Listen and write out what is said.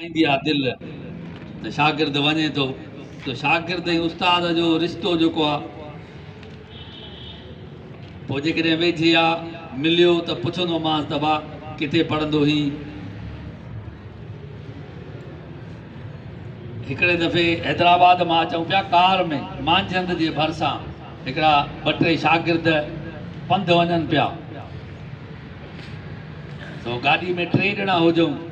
ईंदी आहे दिलि त शागिर्द वञे थो त शागिर्द ऐं उस्ताद जो रिश्तो जेको आहे पोइ जेकॾहिं वेझी आहे मिलियो त पुछंदोमांसि त भाउ किथे पढ़ंदो हुई। हिकिड़े दफ़े हैदराबाद मां अचूं पिया कार में मांझंद जे भरिसां हिकिड़ा 2-3 शागिर्द पंधु वञनि पिया। तो गाॾी में 3 ॼणा हुजूं